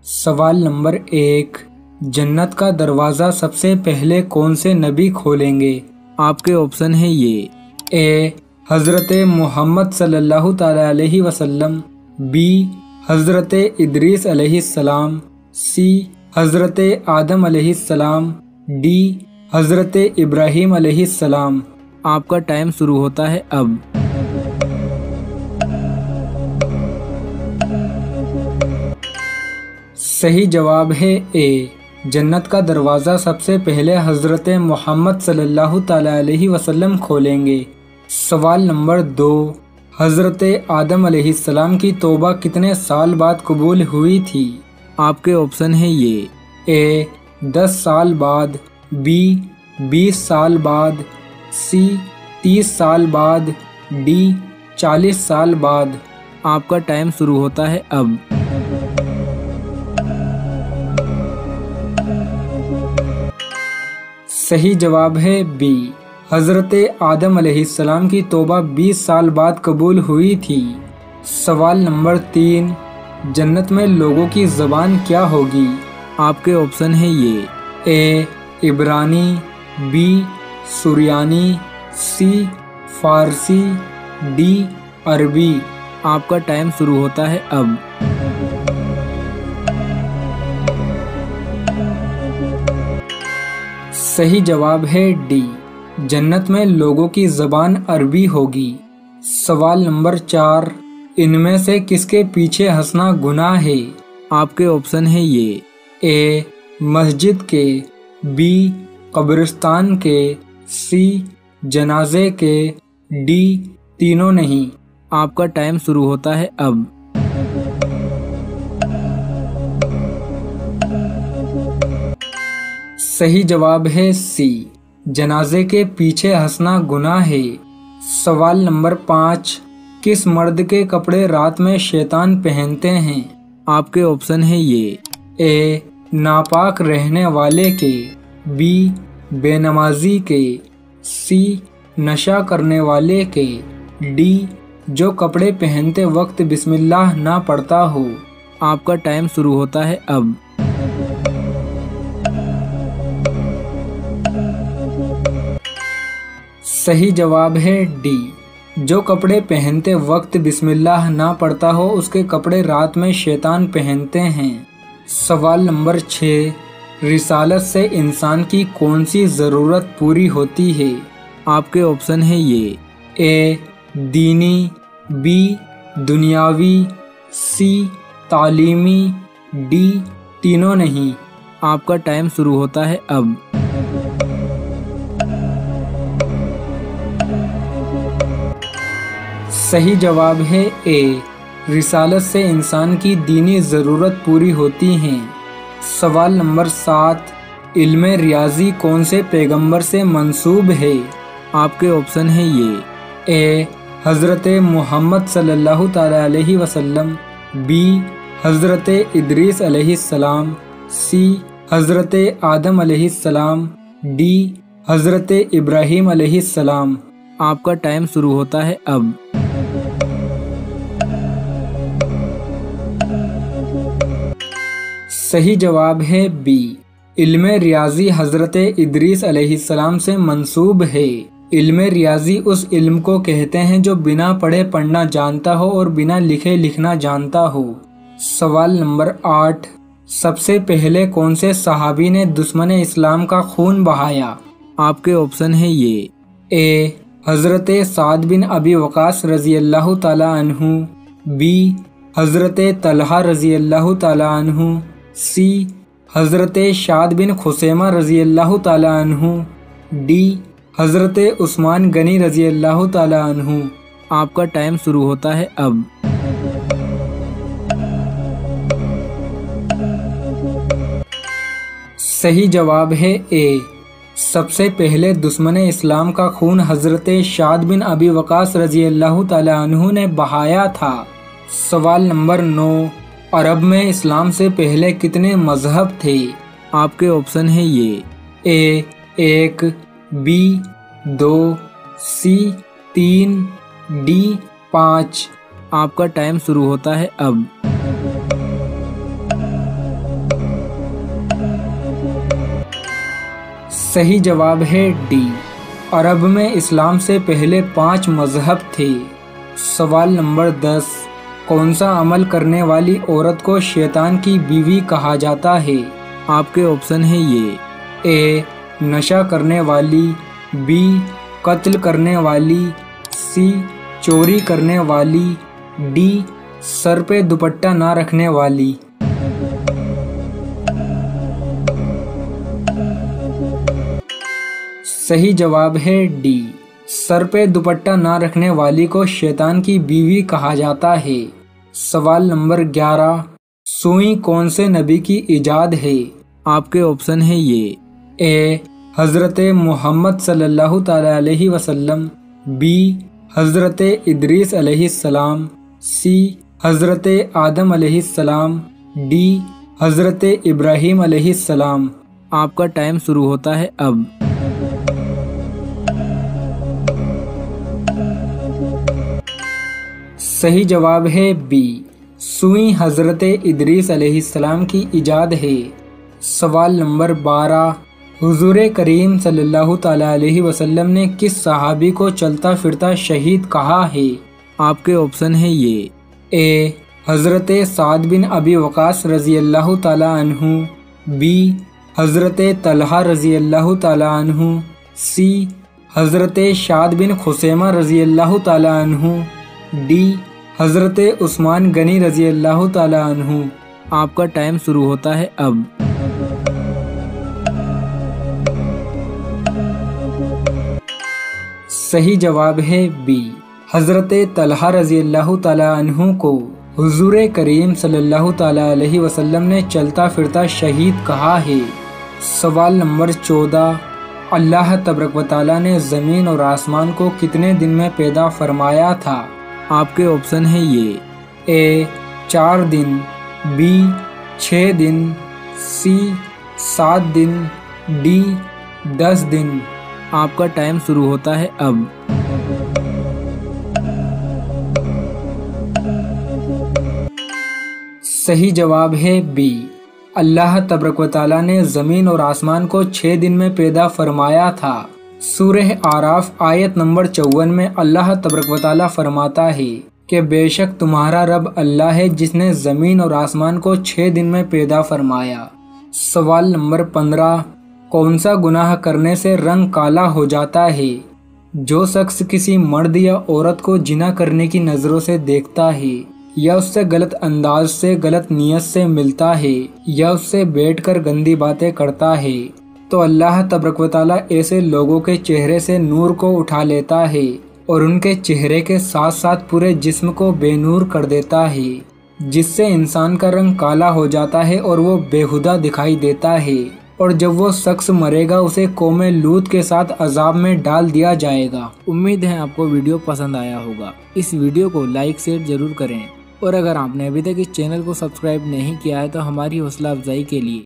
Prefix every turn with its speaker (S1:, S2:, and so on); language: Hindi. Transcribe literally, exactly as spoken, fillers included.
S1: सवाल नंबर एक, जन्नत का दरवाज़ा सबसे पहले कौन से नबी खोलेंगे? आपके ऑप्शन है ये। ए हज़रत मोहम्मद सल्लल्लाहु ताला अलैहि वसल्लम, बी हज़रत इदरीस अलैहिस्सलाम, सी हज़रत आदम अलैहिस्सलाम, डी हज़रत इब्राहीम अलैहिस्सलाम। आपका टाइम शुरू होता है अब। सही जवाब है ए, जन्नत का दरवाज़ा सबसे पहले हज़रत मोहम्मद सल्लल्लाहु ताला अलैहि वसल्लम खोलेंगे। सवाल नंबर दो, हज़रत आदम अलैहिस्सलाम की तौबा कितने साल बाद कबूल हुई थी? आपके ऑप्शन है ये। ए दस साल बाद, बी बीस साल बाद, सी तीस साल बाद, डी चालीस साल बाद। आपका टाइम शुरू होता है अब। सही जवाब है बी, हज़रत आदम अलैहिस्सलाम की तौबा बीस साल बाद कबूल हुई थी। सवाल नंबर तीन, जन्नत में लोगों की ज़बान क्या होगी? आपके ऑप्शन है ये। ए इब्रानी, बी सुरियानी, सी फारसी, डी अरबी। आपका टाइम शुरू होता है अब। सही जवाब है डी, जन्नत में लोगों की ज़बान अरबी होगी। सवाल नंबर चार, इनमें से किसके पीछे हंसना गुनाह है? आपके ऑप्शन है ये। ए मस्जिद के, बी कब्रिस्तान के, सी जनाजे के, डी तीनों नहीं। आपका टाइम शुरू होता है अब। सही जवाब है सी, जनाजे के पीछे हंसना गुनाह है। सवाल नंबर पाँच, किस मर्द के कपड़े रात में शैतान पहनते हैं? आपके ऑप्शन है ये। ए नापाक रहने वाले के, बी बेनमाजी के, सी नशा करने वाले के, डी जो कपड़े पहनते वक्त बिस्मिल्लाह ना पढ़ता हो। आपका टाइम शुरू होता है अब। सही जवाब है डी, जो कपड़े पहनते वक्त बिस्मिल्लाह ना पढ़ता हो उसके कपड़े रात में शैतान पहनते हैं। सवाल नंबर छः, रिसालत से इंसान की कौन सी ज़रूरत पूरी होती है? आपके ऑप्शन है ये। ए दीनी, बी दुनियावी, सी तालीमी, डी तीनों नहीं। आपका टाइम शुरू होता है अब। सही जवाब है ए, रिसालत से इंसान की दीनी ज़रूरत पूरी होती हैं। सवाल नंबर सात, इल्मे रियाजी कौन से पैगंबर से मंसूब है? आपके ऑप्शन है ये। ए हज़रत मोहम्मद सल्लल्लाहु ताला अलैहि वसल्लम, बी हज़रत इदरीस अलैहिस्सलाम, सी हज़रत आदम अलैहिस्सलाम, डी हज़रत इब्राहीम अलैहिस्सलाम। आपका टाइम शुरू होता है अब। सही जवाब है बी, इल्मे रियाजी हज़रत इदरीस अलैहिस्सलाम से मंसूब है। इल्मे रियाजी उस इल्म को कहते हैं जो बिना पढ़े पढ़ना जानता हो और बिना लिखे लिखना जानता हो। सवाल नंबर आठ, सबसे पहले कौन से सहाबी ने दुश्मन इस्लाम का खून बहाया? आपके ऑप्शन है ये। ए हज़रत साद बिन अबी वक़ास रज़ी अल्लाह ताला अन्हु, बी हज़रत तलहा रज़ी अल्लाह ताला अन्हु, सी हज़रत शाद बिन खुसैमा रज़ी अल्लाह ताला अन्हु, डी हज़रत उस्मान गनी रज़ी अल्लाह ताला अन्हु। आपका टाइम शुरू होता है अब। सही जवाब है ए, सबसे पहले दुश्मन इस्लाम का खून हज़रत शाद बिन अबी वक़ास रज़ी अल्लाह ताला अन्हु ने बहाया था। सवाल नंबर नौ, अरब में इस्लाम से पहले कितने मज़हब थे? आपके ऑप्शन है ये। ए एक, बी दो, सी तीन, डी पाँच। आपका टाइम शुरू होता है अब। सही जवाब है डी। अरब में इस्लाम से पहले पांच मजहब थे। सवाल नंबर दस, कौन सा अमल करने वाली औरत को शैतान की बीवी कहा जाता है? आपके ऑप्शन है ये। ए नशा करने वाली, बी कत्ल करने वाली, सी चोरी करने वाली, डी सर पे दुपट्टा ना रखने वाली। सही जवाब है डी। सर पे दुपट्टा ना रखने वाली को शैतान की बीवी कहा जाता है। सवाल नंबर ग्यारह, सुई कौन से नबी की इजाद है? आपके ऑप्शन है ये। ए हज़रत मोहम्मद सल्लल्लाहु ताला अलैहि वसल्लम, बी हज़रत इदरीस अलैहिस्सलाम, सी हज़रत आदम अलैहिस्सलाम, डी हज़रत इब्राहीम अलैहिस्सलाम। आपका टाइम शुरू होता है अब। सही जवाब है बी। सुई हज़रत इदरीस अलैहिस्सलाम की इजाद है। सवाल नंबर बारह, हुजूर करीम सल्लल्लाहु ताला अलैहि वसल्लम ने किस सहाबी को चलता फिरता शहीद कहा है? आपके ऑप्शन है ये। ए हज़रत साद बिन अबी वक़ास रज़ी अल्लाह ताला अन्हु, बी हज़रत तलहा रज़ी अल्लाह ताला अन्हु, सी हज़रत शाद बिन खुसैमा रज़ी अल्लाह ताला अन्हु, डी हज़रत उस्मान गनी रज़ी अल्लाह ताला अन्हु। आपका टाइम शुरू होता है अब। सही जवाब है बी। हज़रत तलहा रज़ी अल्लाह ताला अन्हु को हुजूर करीम सल्लल्लाहु ताला अलैहि वसल्लम ने चलता फिरता शहीद कहा है। सवाल नंबर चौदह, अल्लाह तबारक व तआला ने ज़मीन और आसमान को कितने दिन में पैदा फरमाया था? आपके ऑप्शन है ये। ए चार दिन, बी छः दिन, सी सात दिन, डी दस दिन। आपका टाइम शुरू होता है अब। सही जवाब है बी। अल्लाह तबारक व तआला ने ज़मीन और आसमान को छः दिन में पैदा फरमाया था। सूरह आराफ आयत नंबर चौवन में अल्लाह तबारक व तआला फरमाता है कि बेशक तुम्हारा रब अल्लाह है जिसने ज़मीन और आसमान को छः दिन में पैदा फरमाया। सवाल नंबर पंद्रह, कौन सा गुनाह करने से रंग काला हो जाता है? जो शख्स किसी मर्द या औरत को जिना करने की नज़रों से देखता है, या उससे गलत अंदाज से गलत नीयत से मिलता है, या उससे बैठकर गंदी बातें करता है, तो अल्लाह तबारक व तआला ऐसे लोगों के चेहरे से नूर को उठा लेता है और उनके चेहरे के साथ साथ पूरे जिस्म को बेनूर कर देता है, जिससे इंसान का रंग काला हो जाता है और वो बेहुदा दिखाई देता है। और जब वो शख्स मरेगा उसे कौमे लूत के साथ अजाब में डाल दिया जाएगा। उम्मीद है आपको वीडियो पसंद आया होगा। इस वीडियो को लाइक शेयर जरूर करें और अगर आपने अभी तक इस चैनल को सब्सक्राइब नहीं किया है तो हमारी हौसला अफजाई के लिए